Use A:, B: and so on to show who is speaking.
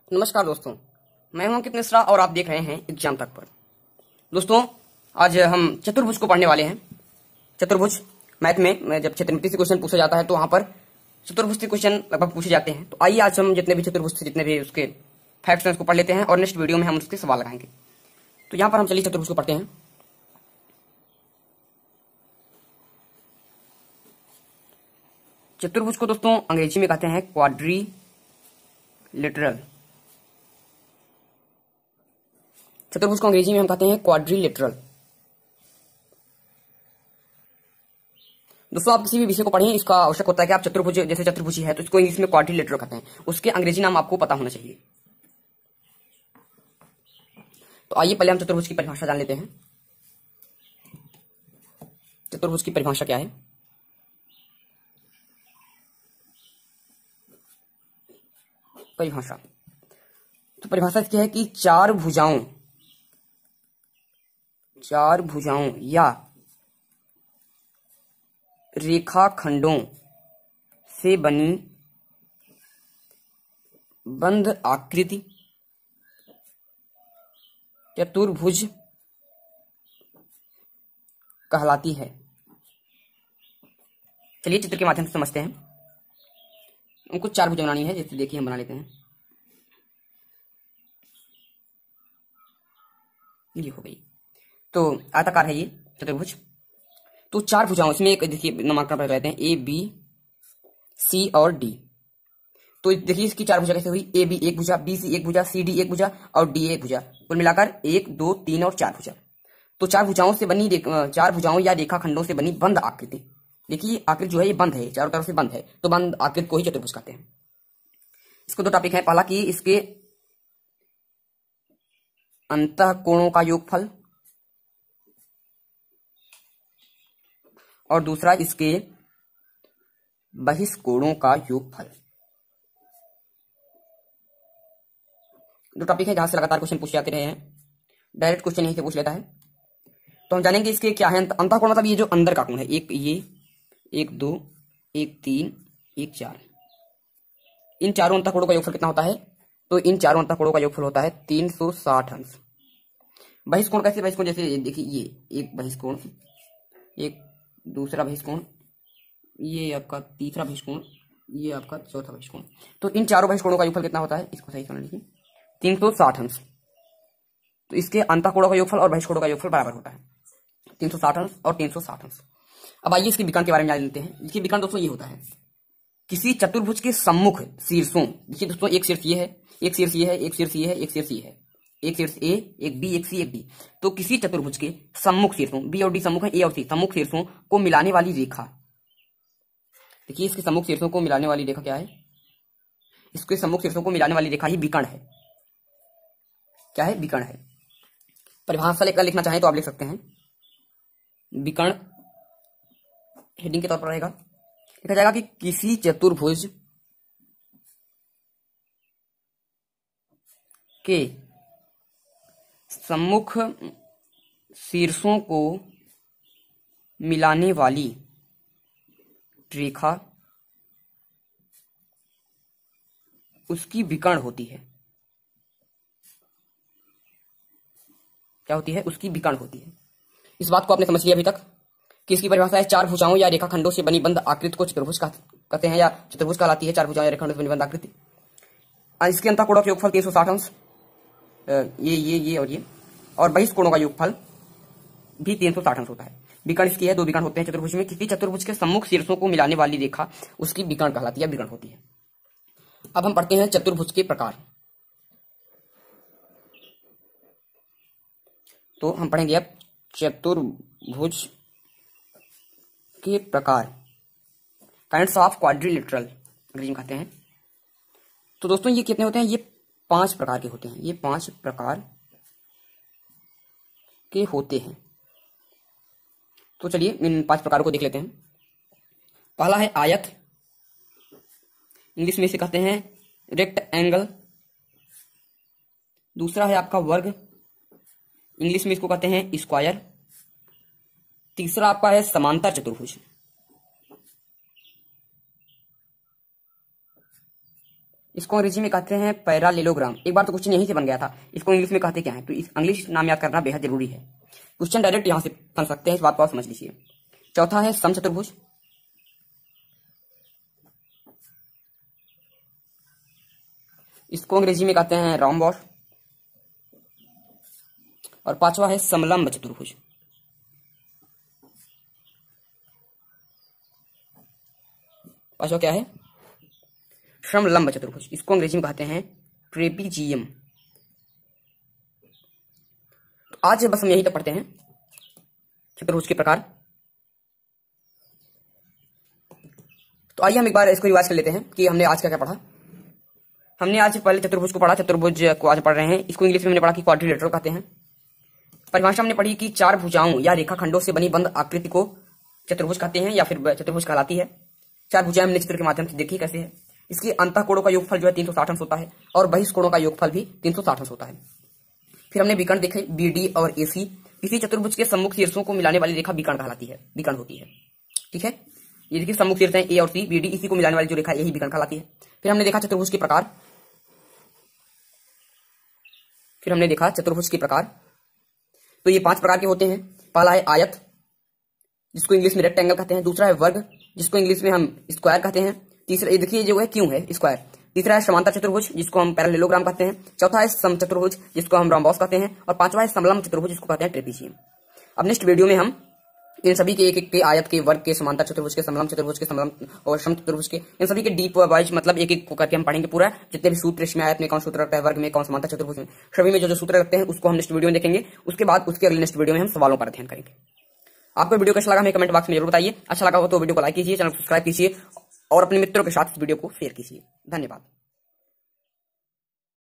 A: नमस्कार दोस्तों, मैं हूं अंकित मिश्रा और आप देख रहे हैं एग्जाम तक पर। दोस्तों, आज हम चतुर्भुज को पढ़ने वाले हैं। चतुर्भुज मैथ में जब क्षेत्रमिति से क्वेश्चन पूछा जाता है तो वहां पर चतुर्भुज से क्वेश्चन लगभग पूछे जाते हैं। तो आइए आज हम जितने भी चतुर्भुज से जितने भी उसके फैक्ट्स हैं उसको पढ़ लेते हैं और नेक्स्ट वीडियो में हम उसके सवाल लगाएंगे। तो यहाँ पर हम चलिए चतुर्भुज को पढ़ते हैं। चतुर्भुज को दोस्तों अंग्रेजी में कहते हैं क्वाड्रिलेटरल। चतुर्भुज को अंग्रेजी में हम कहते हैं क्वाड्रिलेटरल। दोस्तों, आप किसी भी विषय को पढ़ें, इसका आवश्यक होता है कि आप चतुर्भुज, जैसे चतुर्भुजी है तो इसको इंग्लिश में क्वाड्रिलेटरल कहते हैं, उसके अंग्रेजी नाम आपको पता होना चाहिए। तो आइए पहले हम चतुर्भुज की परिभाषा जान लेते हैं। चतुर्भुज की परिभाषा क्या है? परिभाषा तो परिभाषा क्या है कि चार भुजाओं या रेखाखंडों से बनी बंध आकृति चतुर्भुज कहलाती है। चलिए चित्र के माध्यम से समझते हैं। उनको चार भुजा बनानी है, जैसे देखिए हम बना लेते हैं। ये हो गई। तो आयताकार है ये चतुर्भुज। तो चार भुजाओं, इसमें एक देखिए नामांकन पर रहते हैं ए बी सी और डी। तो देखिए इसकी चार भुजा कैसे हुई? ए बी एक भुजा, बी सी एक भुजा, सी डी एक भुजा और डी एक भुजा, कुल मिलाकर 1 2 3 और 4 भुजा। तो चार भुजाओं या रेखाखंडों से बनी बंध आकृति। देखिए आकृति जो है ये बंद है, चारों तरफ से बंद है, तो बंद आकृति को ही चतुर्भुज कहते हैं। इसको दो टॉपिक है। पहला कि इसके अंतःकोणों का योगफल और दूसरा इसके बहिष्कोणों का योगफल। दो टॉपिक है जहां से लगातार क्वेश्चन पूछे जाते रहे हैं। डायरेक्ट क्वेश्चन यहीं से पूछ लेता है। तो हम जानेंगे इसके क्या है। अंतःकोण मतलब ये जो अंदर का कोण है, एक ये, एक 2, एक 3, एक 4। इन चारों अंतःकोणों का योगफल कितना होता है? तो इन चारों अंतःकोणों का योगफल होता है 360 अंश। बहिष्कोण कैसे? बहिष्कोण जैसे देखिए ये एक बहिष्कोण, एक दूसरा बहिष्कोण, ये आपका तीसरा बहिष्कोण, ये आपका चौथा बहिष्कोण। तो इन चारों बहिष्कोणों का योगफल कितना होता है? इसको सही समझ लीजिए, 360 अंश। तो इसके अंतःकोणों का योगफल और बहिष्कोणों का योगफल बराबर होता है 360 अंश और 360 अंश। अब आइए इसके विकर्ण के बारे में जान लेते हैं। इसके विकर्ण दोस्तों ये होता है, किसी चतुर्भुज के सम्मुख शीर्षों, देखिए दोस्तों एक शीर्ष ये है, एक शीर्ष ये है, एक शीर्ष ये है, एक शीर्ष ये है, एक शीर्ष ए, एक बी, एक सी, एक डी। तो किसी चतुर्भुज के सम्मुख शीर्षों, बी और डी सम्मुख है, ए और सी सम्मुख शीर्षों को मिलाने वाली रेखा। देखिए इसके सम्मुख शीर्षों को मिलाने वाली रेखा क्या है? इसके सम्मुख शीर्षों को मिलाने वाली रेखा ही विकर्ण है। क्या है? विकर्ण है। परिभाषा लेकर लिखना चाहें तो आप लिख सकते हैं। विकर्ण हेडिंग के तौर पर रहेगा, लिखा जाएगा कि किसी चतुर्भुज के सम्मुख शीर्षों को मिलाने वाली रेखा उसकी विकर्ण होती है। क्या होती है? उसकी विकर्ण होती है। इस बात को आपने समझ लिया अभी तक कि इसकी परिभाषा है चार भुजाओं या रेखाखंडों से बनी बंध आकृति को चतुर्भुज कहते हैं या चतुर्भुज कहलाती है। चार भुजाओं या रेखाखंडों से बनी बंध आकृति। इसके अंतःकोणों का योगफल 360 अंश, ये और ये, और बहिष्कोणों का योगफल भी 360 अंश होता है। विकर्ण इसकी है, दो विकर्ण होते हैं चतुर्भुज में। किसी चतुर्भुज के सम्मुख शीर्षों को मिलाने वाली रेखा उसकी विकर्ण कहलाती है, विकर्ण होती है। अब हम पढ़ते हैं चतुर्भुज के प्रकार। तो हम पढ़ेंगे अब चतुर्भुज के प्रकार, काइंड्स ऑफ क्वाड्रिलेटरल अंग्रेजी में कहते हैं। तो दोस्तों ये कितने होते हैं? ये 5 प्रकार के होते हैं। ये 5 प्रकार के होते हैं। तो चलिए इन 5 प्रकारों को देख लेते हैं। पहला है आयत, इंग्लिश में इसे कहते हैं रेक्टेंगल। दूसरा है आपका वर्ग, इंग्लिश में इसको कहते हैं स्क्वायर। तीसरा आपका है समांतर चतुर्भुज। इसको अंग्रेजी में कहते हैं पैरालेलोग्राम। एक बार तो क्वेश्चन यहीं से बन गया था, इसको इंग्लिश में कहते क्या है, तो इस इंग्लिश नाम याद करना बेहद जरूरी है। क्वेश्चन डायरेक्ट यहां से बन सकते हैं, इस बात को आप समझ लीजिए। चौथा है समचतुर्भुज, इसको अंग्रेजी में कहते हैं रोम्बस। और पांचवा है समलंब चतुर्भुज। पांचवा क्या है, समलंब चतुर्भुज, इसको अंग्रेजी में कहते हैं ट्रेपीजियम। तो आज बस हम यही तक पढ़ते हैं चतुर्भुज के प्रकार। तो आइए हम एक बार इसको रिवाइज कर लेते हैं कि हमने आज क्या क्या पढ़ा। हमने आज पहले चतुर्भुज को पढ़ा, चतुर्भुज को आज पढ़ रहे हैं। इसको इंग्लिश में हमने पढ़ा कि क्वाड्रिलेटरल कहते हैं। परिभाषा हमने पढ़ी कि चार भुजाओं या रेखाखंडों से बनी बंद आकृति को चतुर्भुज कहते हैं या फिर चतुर्भुज कहलाती है। चार भुजाएं हमने चित्र के माध्यम से देखी कैसे है। इसकी अंतः कोणों का योगफल जो है 360 अंश होता है और बहिष्कोणों का योगफल भी 360 अंश होता है। फिर हमने विकर्ण देखे, बीडी और एसी। इसी चतुर्भुज के सम्मुख शीर्षों को मिलाने वाली रेखा विकर्ण कहलाती है, विकर्ण होती है। ठीक है, ये देखिए सम्मुख शीर्ष है ए और सी, बीडी, इसी को मिलाने वाली जो रेखा यही विकर्ण कहलाती है। फिर हमने देखा चतुर्भुज के प्रकार। तो ये 5 प्रकार के होते हैं। पहला है आयत, जिसको इंग्लिश में रेक्टेंगल कहते हैं। दूसरा है वर्ग, जिसको इंग्लिश में हम स्क्वायर कहते हैं। तीसरा, ये देखिए जो है क्यों है स्क्वायर। तीसरा है समांतर चतुर्भुज, जिसको हम पैरेललोग्राम कहते हैं। चौथा है समचतुर्भुज, जिसको हम रोम्बस कहते हैं। और पांचवा है समलंब चतुर्भुज, जिसको कहते हैं ट्रेपीजियम। अब नेक्स्ट वीडियो में हम इन सभी के एक एक के, आयत के, वर्ग के, समांतर चतुर्भुज के, समलंब चतुर्भुज के, समलंब और समचतुर्भुज के, इन सभी के डीप वाइज मतलब एक एक को करके हम पढ़ेंगे पूरा। जितने भी सूत्र इसमें, आयत में कौन सूत्र लगता है, वर्ग में कौन, समांतर चतुर्भुज में, सभी में जो सूत्र लगते हैं उसको हम नेक्स्ट वीडियो में देखेंगे। उसके बाद उसके अगले नेक्स्ट वीडियो में हम सवालों पर ध्यान करेंगे। आपको वीडियो कैसा लगा हमें कमेंट बॉक्स में जरूर बताइए। अच्छा लगा हो तो वीडियो को लाइक कीजिए, चैनल को सब्सक्राइब कीजिए और अपने मित्रों के साथ इस वीडियो को शेयर कीजिए। धन्यवाद।